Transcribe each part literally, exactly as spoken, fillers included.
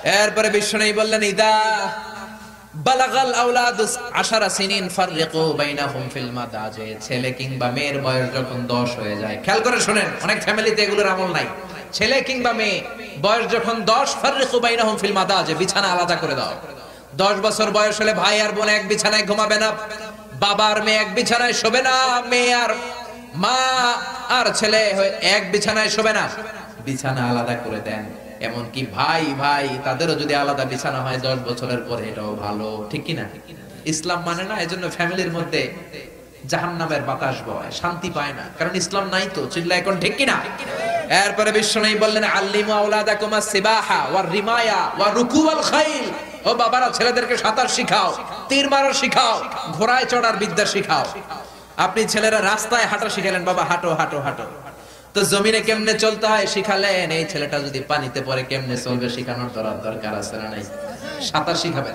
এরপরে বিশ্বনবী বললেন ইদা বালাগাল আওলাদুস আশারা সিনিন ফাররিকু বাইনাহুম ফিল মাদাজি, ছেলে কিংবা মেয়ের বয়স যখন দশ হয়ে যায়, খেয়াল করে শুনেন, অনেক ফ্যামিলিতে এগুলোর আমল নাই। ছেলে কিংবা মেয়ে বয়স যখন দশ, ফাররিকু বাইনাহুম ফিল মাদাজি, বিছানা আলাদা করে দাও। দশ বছর বয়স হলে ভাই আর বোন এক বিছানায় ঘুমাবে না, বাবা আর মেয়ে এক বিছানায় শোবে না, মেয়ে আর মা আর ছেলে এক বিছানায় শোবে না, বিছানা আলাদা করে দেন। এমনকি ভাই ভাই তাদেরও যদি আলাদা বিছানা হয় দশ বছরের পরে, এটাও ভালো, ঠিক কিনা? ইসলাম মানে না, এজন্য ফ্যামিলির মধ্যে জাহান্নামের বাতাস বয়, শান্তি পায় না, কারণ ইসলাম নাই তো। চিল্লা এখন ঠিক কিনা? এরপরে বিশ্বনবী বললেন আল্লিমু আওলাদাকুম আস-সিবাহা ওয়ার রিমায়া ওয়া রুকুবাল খাইল, ও বাবারা ছেলেদেরকে সাঁতার শিখাও, তীর মারা শিখাও, ঘোড়ায় চড়ার বিদ্যা শিখাও। আপনি ছেলেরা রাস্তায় হাঁটা শিখালেন, বাবা হাঁটো হাঁটো হাঁটো, তো জমিনে কেমনে চলতে হয় শিখালেন। এই ছেলেটা যদি পানিতে পড়ে কেমনে চলবে শিখানোর দরকার আছে না নাই? সাঁতার শিখাবেন।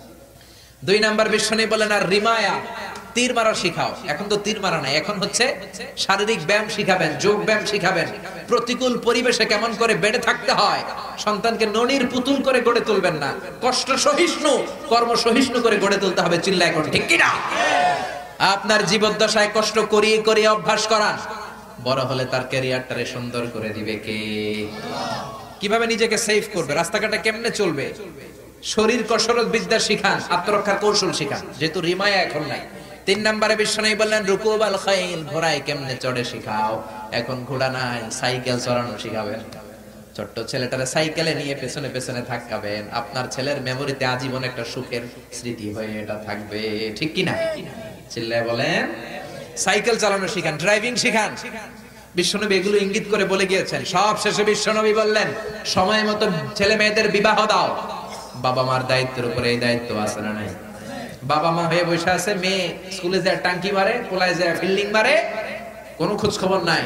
দুই নাম্বার বিশ্বনবী বলেন আর রিমায়া, তীর মারা শিখাও। এখন তো তীর মারা নাই, এখন হচ্ছে শারীরিক ব্যায়াম শিখাবেন, যোগ ব্যায়াম শিখাবেন। প্রতিকূল পরিবেশে কেমন করে বেড়ে থাকতে হয়, সন্তানকে ননির পুতুল করে গড়ে তুলবেন না, কষ্ট সহিষ্ণু কর্ম সহিষ্ণু করে গড়ে তুলতে হবে। চিল্লা এখন ঠিক কিনা? আপনার জীবদ্দশায় কষ্ট করিয়ে করিয়ে অভ্যাস করান, বড় হলে তার ক্যারিয়ারটারে সুন্দর করে দিবে কে? কিভাবে নিজেকে সেভ করবে, রাস্তাঘাটে কেমনে চলবে, শরীর কসরত বিদ্যা শিখান, আত্মরক্ষার কৌশল শিখান, যেহেতু রিমায়া এখন নাই। তিন নম্বরে বিশ্বনবী বললেন রুকুবাল খাইল, ঘোড়ায় কেমনে চড়ে শিখাও। এখন ঘোড়া নাই, সাইকেল চালানো শিখাবেন। ছোট্ট ছেলেটারে সাইকেলে নিয়ে পেছনে পেছনে থাকাবেন, আপনার ছেলের মেমোরিতে আজীবন একটা সুখের স্মৃতি হয়ে এটা থাকবে, ঠিক কিনা? চিল্লায় বলেন। সাইকেল চালানো শিখান, ড্রাইভিং শিখান। বিশ্বনবী এগুলো ইঙ্গিত করে বলে গিয়েছেন। সব শেষে বিশ্বনবী বললেন সময় মতো ছেলে মেয়েদের বিবাহ দাও। বাবা মার দায়িত্বের উপরে এই দায়িত্ব আছে না নাই? বাবা মা হয়ে বসে আছে, মেয়ে স্কুলে যায় টাঙ্কি মারে, কোলায় যায় ফিল্ডিং মারে, কোনো খোঁজ খবর নাই।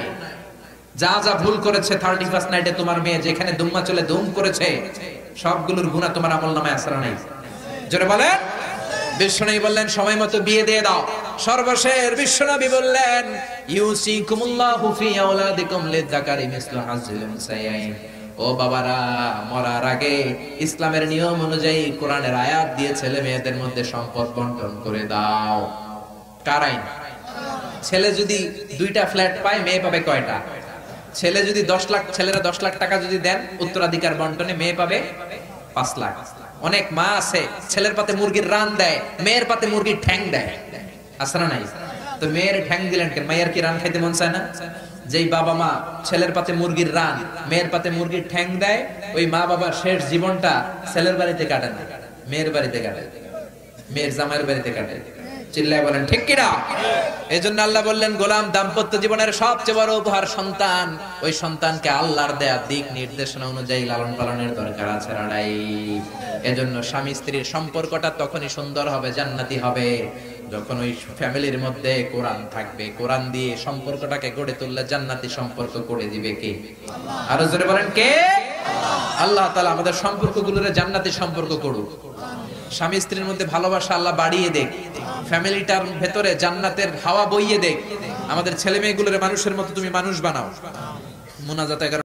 যা যা ভুল করেছে থার্টি ফার্স্ট নাইটে তোমার মেয়ে যেখানে দুম্মা চলে দুম করেছে, সবগুলোর গুনাহ তোমার আমলনামায় আছে না নাই? জোরে বলেন। বিশ্বনবী বললেন সময় মতো বিয়ে দিয়ে দাও। সর্বশেষ বিশ্বনবী বললেন ইউসিকুমুল্লাহু ফি আওলাদিকুম লিযাকারি মিসলু হাযিল উনসায়াইন, ও বাবারা মরার আগে ইসলামের নিয়ম অনুযায়ী কোরআনের আয়াত দিয়ে ছেলে মেয়েদের মধ্যে সম্পদ বন্টন করে দাও। কার আইন? ছেলে যদি দুইটা ফ্ল্যাট পায়, মেয়ে পাবে কয়টা? ছেলে যদি দশ লাখ ছেলেরা দশ লাখ টাকা যদি দেন উত্তরাধিকার বন্টনে, মেয়ে পাবে পাঁচ লাখ। অনেক মা আছে ছেলের পাতে মুরগির রান দেয়, মেয়ের পাতে মুরগির ঠ্যাং দেয়, আছে না নাই? তো মেয়ের ঠ্যাং দিলেন কেন? মায়ের কি রান খাইতে মন চায় না? যেই বাবা মা ছেলের পাতে মুরগির রান, মেয়ের পাতে মুরগির ঠ্যাং দেয়, ওই মা বাবার শেষ জীবনটা ছেলের বাড়িতে কাটে না, মেয়ের বাড়িতে কাটে, মেয়ের জামাইয়ের বাড়িতে কাটে। চিল্লায় বলেন ঠিক কিনা? এই জন্য আল্লাহ বললেন গোলাম, দাম্পত্য জীবনের সবচেয়ে বড় উপহার সন্তান। ওই সন্তানকে আল্লাহর দেয়া দিক নির্দেশনা অনুযায়ী লালন পালনের দরকার আছে রাড়াই। এজন্য স্বামী স্ত্রীর সম্পর্কটা তখনই সুন্দর হবে, জান্নাতি হবে, যখন ওই ফ্যামিলির মধ্যে কোরআন থাকবে। কোরআন দিয়ে সম্পর্কটাকে গড়ে তুললে জান্নাতি সম্পর্ক করে দিবে কে? আরো জোরে বলেন কে? আল্লাহ তাআলা আমাদের সম্পর্কগুলোরে জান্নাতি সম্পর্ক করুক। স্বামী স্ত্রীর মধ্যে ভালোবাসা আল্লাহ বাড়িয়ে দেখ, ফ্যামিলিটার ভেতরে জান্নাতের হাওয়া বইয়ে দেখ। আমাদের ছেলে মেয়েগুলোর মানুষের মতো তুমি মানুষ বানাও। মুনাজাত